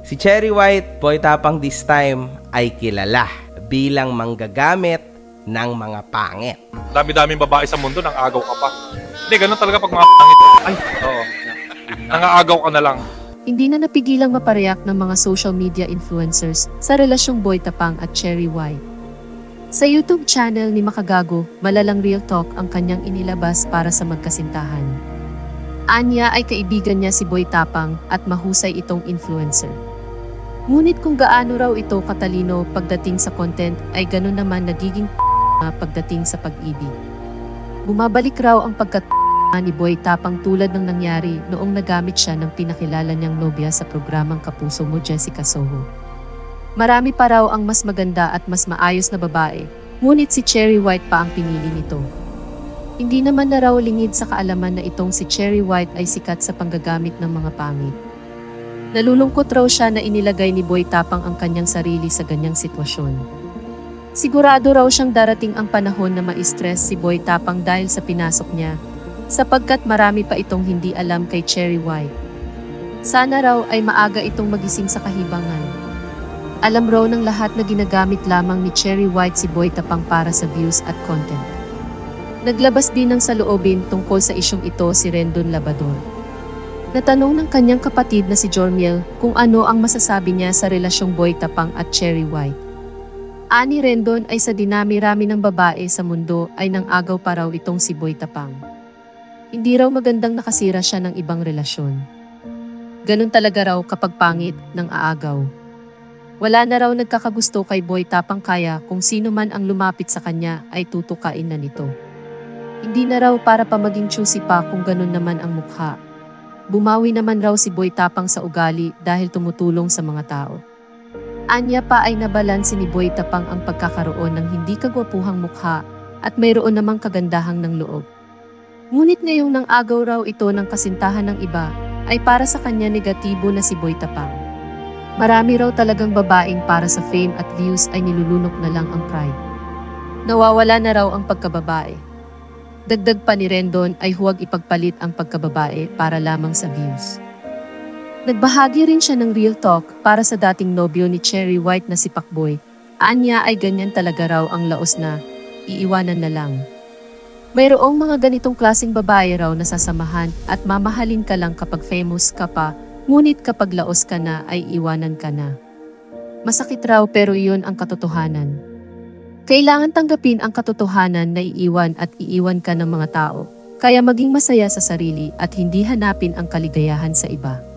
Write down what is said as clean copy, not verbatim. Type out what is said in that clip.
Si Cherry White, boy tapang this time, ay kilala bilang manggagamit ng mga pangit. Dami-daming babae sa mundo, nang agaw ka pa. Hindi, ganun talaga pag mga pangit. Ay, oo. Nangaagaw ka na lang. Hindi na napigilang mapareact ng mga social media influencers sa relasyong Boy Tapang at Cherry White. Sa YouTube channel ni Makagago, Malalang Real Talk ang kanyang inilabas para sa magkasintahan. Anya ay kaibigan niya si Boy Tapang at mahusay itong influencer. Ngunit kung gaano raw ito katalino pagdating sa content ay ganun naman nagiging pagdating sa pag-ibig. Bumabalik raw ang pagkat ni Boy Tapang tulad ng nangyari noong nagamit siya ng pinakilala niyang nobya sa programang Kapuso Mo, Jessica Soho. Marami pa raw ang mas maganda at mas maayos na babae, ngunit si Cherry White pa ang pinili nito. Hindi naman na raw lingid sa kaalaman na itong si Cherry White ay sikat sa panggagamit ng mga pangit. Nalulungkot raw siya na inilagay ni Boy Tapang ang kanyang sarili sa ganyang sitwasyon. Sigurado raw siyang darating ang panahon na ma-stress si Boy Tapang dahil sa pinasok niya, sapagkat marami pa itong hindi alam kay Cherry White. Sana raw ay maaga itong magising sa kahibangan. Alam raw ng lahat na ginagamit lamang ni Cherry White si Boy Tapang para sa views at content. Naglabas din ng saloobin tungkol sa isyong ito si Rendon Labador. Natanong ng kanyang kapatid na si Jormiel kung ano ang masasabi niya sa relasyong Boy Tapang at Cherry White. Ani Rendon ay sa dinami-rami ng babae sa mundo ay nang agaw pa raw itong si Boy Tapang. Hindi raw magandang nakasira siya ng ibang relasyon. Ganun talaga raw kapag pangit ng aagaw. Wala na raw nagkakagusto kay Boy Tapang kaya kung sino man ang lumapit sa kanya ay tutukain na nito. Hindi na raw para pa maging choosy pa kung ganun naman ang mukha. Bumawi naman raw si Boy Tapang sa ugali dahil tumutulong sa mga tao. Anya pa ay nabalanse ni Boy Tapang ang pagkakaroon ng hindi kagwapuhang mukha at mayroon namang kagandahang ng loob. Ngunit ngayong nang agaw raw ito ng kasintahan ng iba, ay para sa kanya negatibo na si Boy Tapang. Marami raw talagang babaeng para sa fame at views ay nilulunok na lang ang pride. Nawawala na raw ang pagkababae. Dagdag pa ni Rendon ay huwag ipagpalit ang pagkababae para lamang sa views. Nagbahagi rin siya ng real talk para sa dating nobyo ni Cherry White na si Pacboy. Anya ay ganyan talaga raw ang laos na, iiwanan na lang. Mayroong mga ganitong klaseng babae raw na sasamahan at mamahalin ka lang kapag famous ka pa, ngunit kapag laos ka na ay iwanan ka na. Masakit raw pero iyon ang katotohanan. Kailangan tanggapin ang katotohanan na iiwan at iiwan ka ng mga tao, kaya maging masaya sa sarili at hindi hanapin ang kaligayahan sa iba.